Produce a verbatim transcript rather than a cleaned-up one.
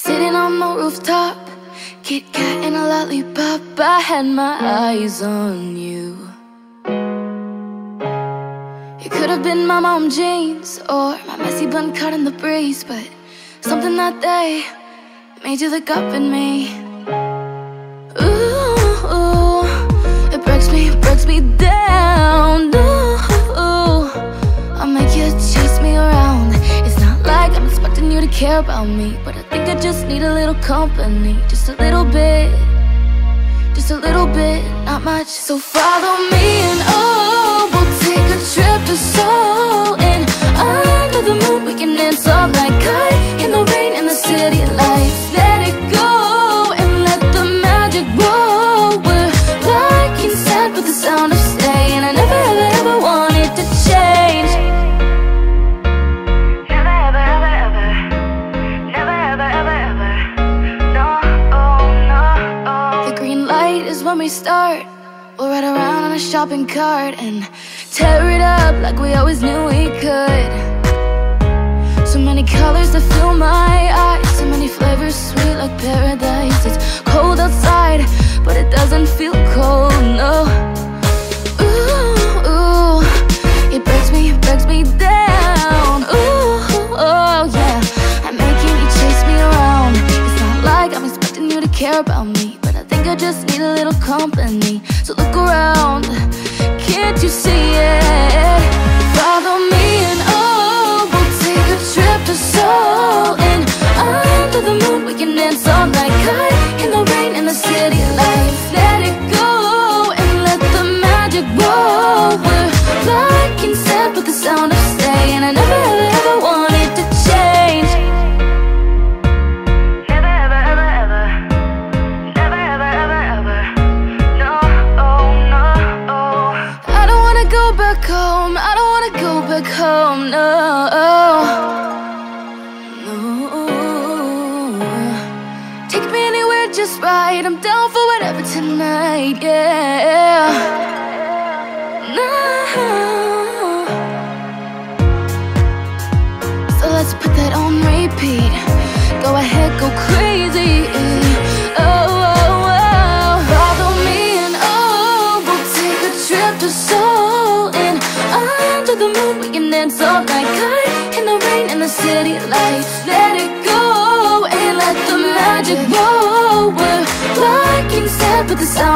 Sitting on the rooftop, Kit Kat and a lollipop, I had my eyes on you. It could have been my mom jeans or my messy bun caught in the breeze, but something that day made you look up at me. Ooh, it breaks me, breaks me down. Ooh, I'll make you chase me around. It's not like I'm expecting you to care about me, but I think I just need a little company, just a little bit, just a little bit, not much. So follow me and oh, we'll take a trip to Seoul, and under the moon we can dance all night, kite in the rain in the city lights. Let it go and let the magic roll. We're like inside with the sound of staying. I never ever ever wanted to change. Never ever ever ever, never ever ever ever. No, oh, no, oh. The green light is when we start. We'll ride around on a shopping cart and tear it up like we always knew we could. So many colors that fill my eyes, so many flavors sweet like paradise. It's cold outside, but it doesn't feel cold, no. Ooh, ooh, it breaks me, breaks me down. Ooh, oh yeah, I'm making you chase me around. It's not like I'm expecting you to care about me, but I think I just need a little company. So look around, can't you see it? Follow me and oh, we'll take a trip to Seoul, and under the moon we can dance all night, kite in the rain in the city lights. Let it go and let the magic roll. We're like inside with the sound of staying. I never ever ever wanted to change. Never ever ever ever, never ever ever ever. No, oh, no, oh. I don't wanna go back home, I don't wanna go back home, no. Take me anywhere just right, I'm down for whatever tonight, yeah. No. So let's put that on repeat. Go ahead, go crazy. Oh, oh, oh. Follow me and oh, we'll take a trip to Seoul, and under the moon we can dance all night, kite in the rain in the city lights. Let it go and let the magic roll. We're like inside with the sound